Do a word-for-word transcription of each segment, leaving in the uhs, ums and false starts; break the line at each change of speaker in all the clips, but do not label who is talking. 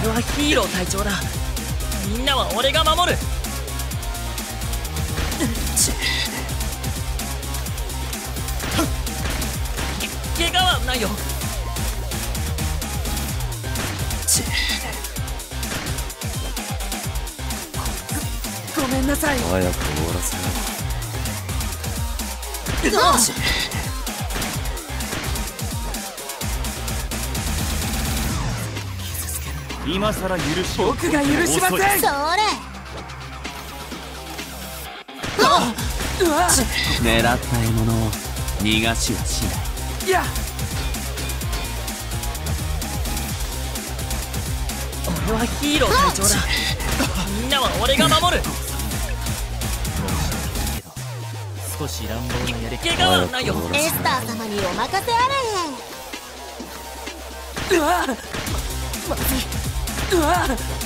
俺はヒーロー隊長だ。みんなは俺が守る。け怪我はないよ。ごごめんなさい。
早く終わらせよう。
今さら許しを。
僕が許しません。それ
狙った獲物を逃がしはしない。
いや、俺はヒーロー隊長だ。みんなは俺が守る。
少し乱暴なやり方。
怪我はないよ。
エスター様にお任せあれ。
うわまずい。うわ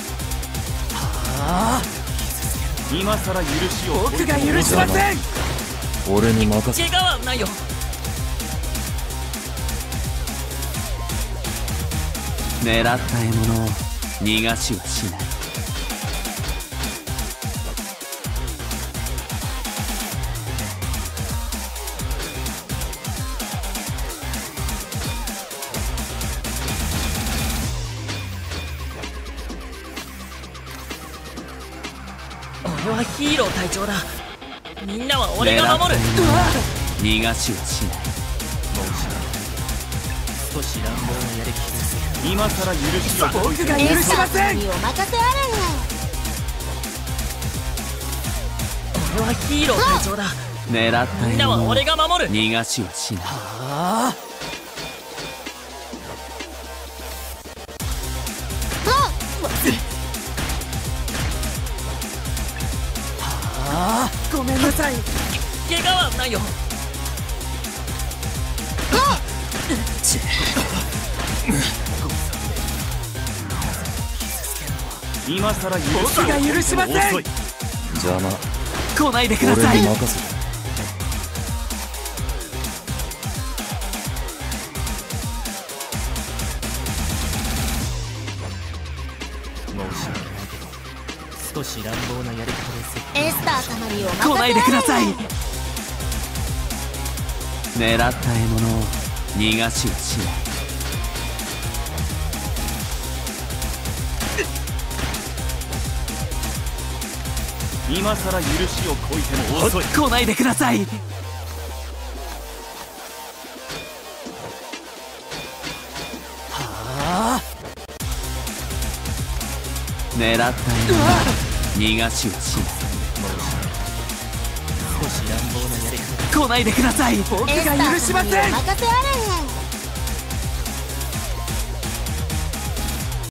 あ
今さら許しを。
僕が許しません。
俺に任せ。
怪我はないよ。
狙った獲物を逃がしはしない。
俺はヒーロー隊長だ。みんなは俺が守る。
逃がしはしない。
少し乱暴なやり方。今さら許しを。
僕が許しません。
にお任せあれ。
俺はヒーロー隊長だ。
狙った獲
みんなは
物を
俺が守る。
逃がしはしない。
ああ、ごめんなさい。怪我はないよ。
今さら許しを。
僕が許しません。
遅い。
邪魔。
来ないでください。
俺に任せて。
申し訳ないけど少し乱暴なやり方です。
エスター様にお任せあれ。
来ないでください。
狙った獲物を逃がしはしない。
今さら許しをこいても遅い。
来ないでください。はあ、
狙った獲物を逃がしはしない。
少し乱暴なやり方。
来ないでください。僕が許しません。
エスター様にお任せあれ。